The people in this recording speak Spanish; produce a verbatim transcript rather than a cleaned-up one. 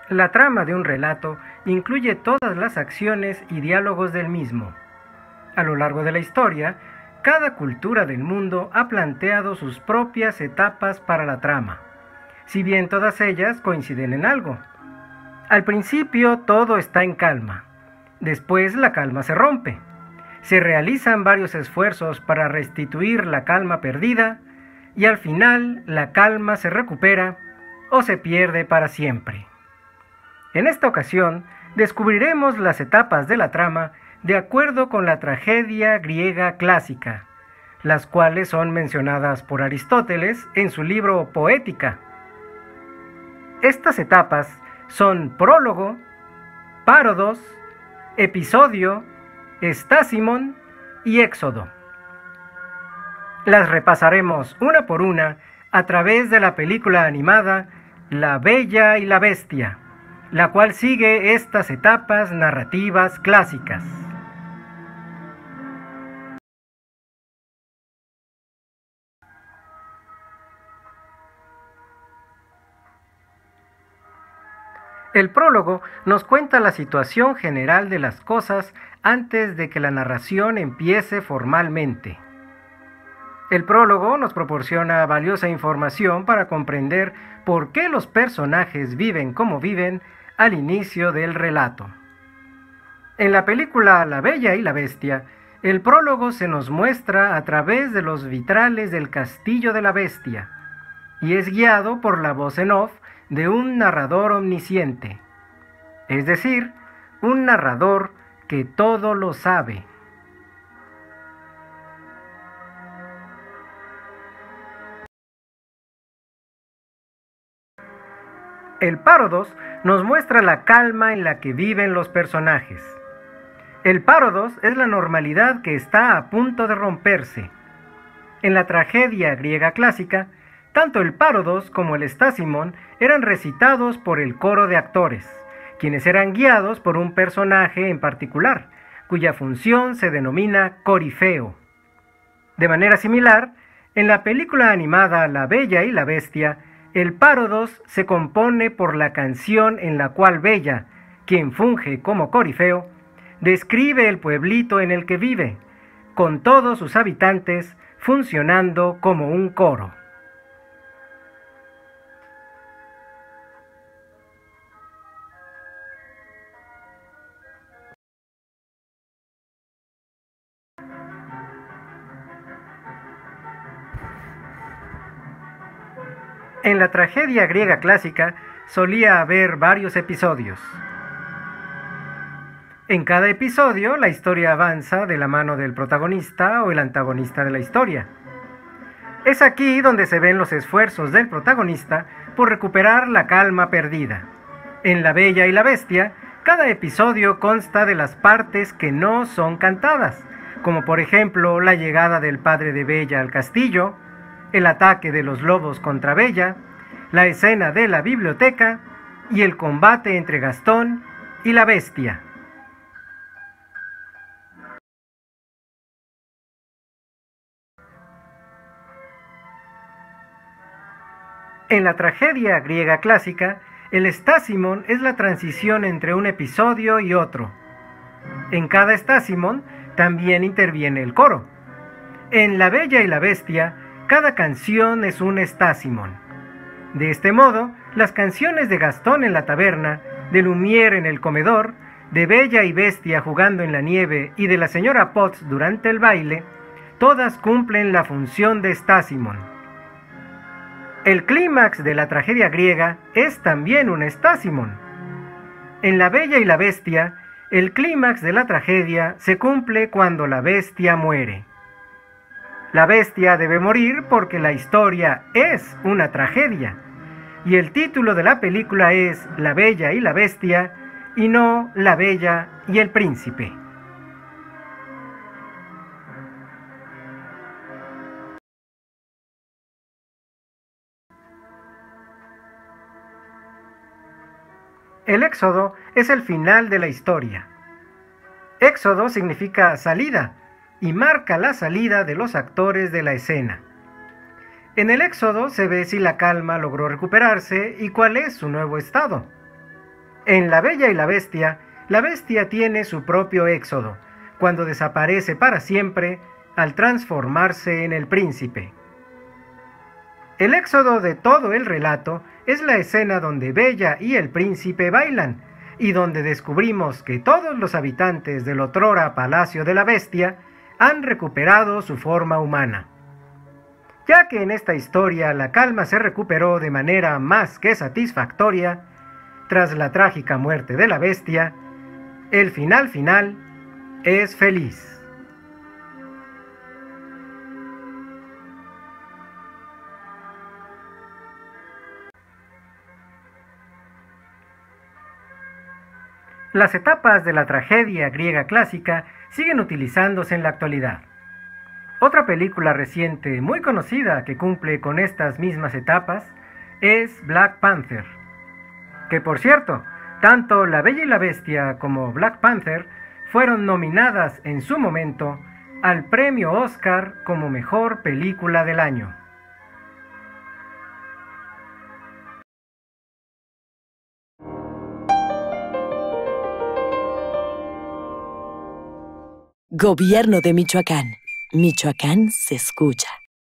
La trama de un relato incluye todas las acciones y diálogos del mismo. A lo largo de la historia, cada cultura del mundo ha planteado sus propias etapas para la trama, si bien todas ellas coinciden en algo. Al principio todo está en calma, después la calma se rompe. Se realizan varios esfuerzos para restituir la calma perdida y al final la calma se recupera o se pierde para siempre. En esta ocasión descubriremos las etapas de la trama de acuerdo con la tragedia griega clásica, las cuales son mencionadas por Aristóteles en su libro Poética. Estas etapas son prólogo, párodos, episodio, estásimon y éxodo. Las repasaremos una por una a través de la película animada La Bella y la Bestia, la cual sigue estas etapas narrativas clásicas. El prólogo nos cuenta la situación general de las cosas antes de que la narración empiece formalmente. El prólogo nos proporciona valiosa información para comprender por qué los personajes viven como viven al inicio del relato. En la película La Bella y la Bestia, el prólogo se nos muestra a través de los vitrales del castillo de la bestia y es guiado por la voz en off de un narrador omnisciente, es decir, un narrador que todo lo sabe. El párodos nos muestra la calma en la que viven los personajes. El párodos es la normalidad que está a punto de romperse. En la tragedia griega clásica, tanto el párodos como el estásimon eran recitados por el coro de actores, quienes eran guiados por un personaje en particular, cuya función se denomina corifeo. De manera similar, en la película animada La Bella y la Bestia, el párodos se compone por la canción en la cual Bella, quien funge como corifeo, describe el pueblito en el que vive, con todos sus habitantes funcionando como un coro. En la tragedia griega clásica solía haber varios episodios. En cada episodio la historia avanza de la mano del protagonista o el antagonista de la historia. Es aquí donde se ven los esfuerzos del protagonista por recuperar la calma perdida. En La Bella y la Bestia, cada episodio consta de las partes que no son cantadas, como por ejemplo la llegada del padre de Bella al castillo, el ataque de los lobos contra Bella, la escena de la biblioteca y el combate entre Gastón y la bestia. En la tragedia griega clásica, el estásimon es la transición entre un episodio y otro. En cada estásimon también interviene el coro. En La Bella y la Bestia, cada canción es un estásimon. De este modo, las canciones de Gastón en la taberna, de Lumière en el comedor, de Bella y Bestia jugando en la nieve y de la señora Potts durante el baile, todas cumplen la función de estásimon. El clímax de la tragedia griega es también un estásimon. En La Bella y la Bestia, el clímax de la tragedia se cumple cuando la bestia muere. La bestia debe morir porque la historia es una tragedia, y el título de la película es La Bella y la Bestia, y no La Bella y el Príncipe. El éxodo es el final de la historia. Éxodo significa salida, y marca la salida de los actores de la escena. En el éxodo se ve si la calma logró recuperarse y cuál es su nuevo estado. En La Bella y la Bestia, la bestia tiene su propio éxodo, cuando desaparece para siempre al transformarse en el príncipe. El éxodo de todo el relato es la escena donde Bella y el príncipe bailan, y donde descubrimos que todos los habitantes del otrora Palacio de la Bestia han recuperado su forma humana. Ya que en esta historia la calma se recuperó de manera más que satisfactoria, tras la trágica muerte de la bestia, el final final es feliz. Las etapas de la tragedia griega clásica siguen utilizándose en la actualidad. Otra película reciente muy conocida que cumple con estas mismas etapas es Black Panther, que por cierto, tanto La Bella y la Bestia como Black Panther fueron nominadas en su momento al premio Oscar como mejor película del año. Gobierno de Michoacán. Michoacán se escucha.